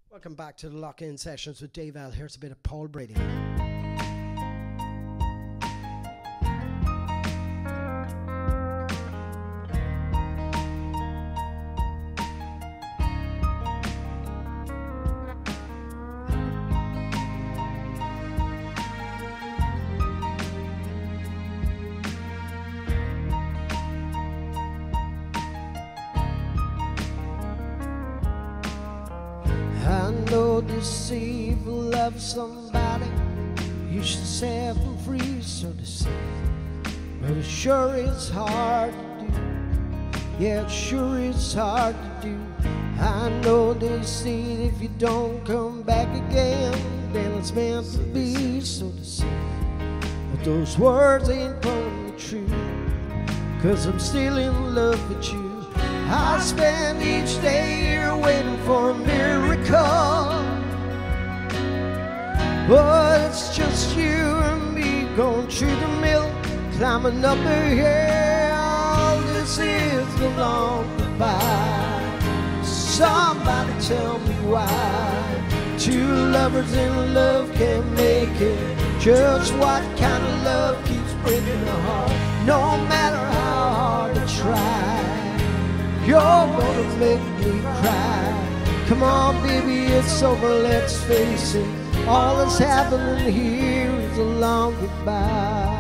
Welcome back to the Lock-In Sessions with Dave L. Here's a bit of Paul Brady. I know this evil love somebody, you should set them free, so to say. But it sure is hard to do. Yeah, it sure is hard to do. I know they say if you don't come back again, then it's meant to be, so to say. But those words ain't gonna be true, 'cause I'm still in love with you. I spend each day here waiting for a miracle, but it's just you and me going through the mill, climbing up the hill. This is the long goodbye. Somebody tell me why two lovers in love can't make it. Just what kind of love keeps breaking the heart, no matter how hard I try. You're gonna make me cry. Come on, baby, it's over, let's face it. All that's happening here is a long goodbye.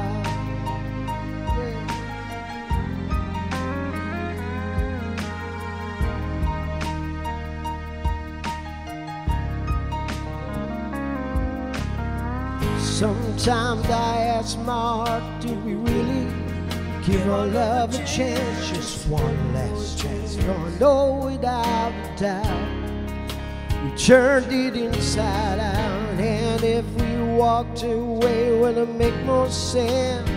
Sometimes I ask my heart, do we really give our love a chance? Just one last chance. Gonna know without a doubt we turned it inside out. And if we walked away, would it make more sense?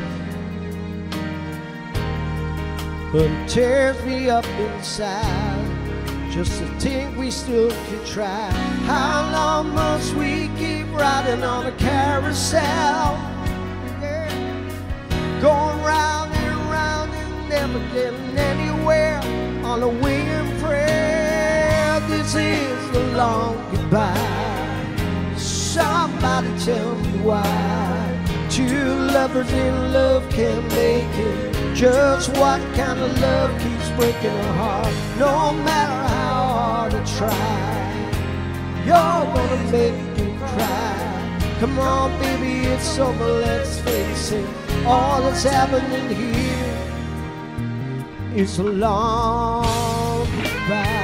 But it tears me up inside just to think we still can try. How long must we keep riding on a carousel? Yeah. Going round and round and never getting anywhere on a winged prayer. This is the long goodbye. Somebody tell me why two lovers in love can't make it. Just what kind of love keeps breaking a heart, no matter how hard I try. You're gonna make me cry. Come on, baby, it's over, let's face it. All that's happening here is a long goodbye.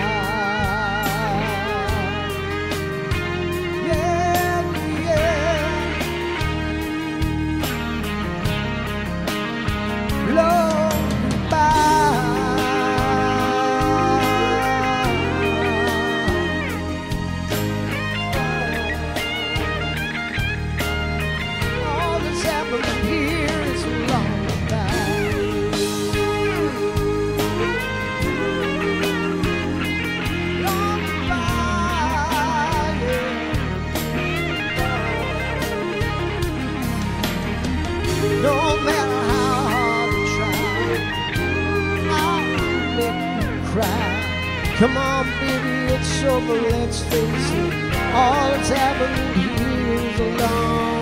No matter how hard I try, I'll make you cry. Come on, baby, it's over, let's face it. All that's happening here is a long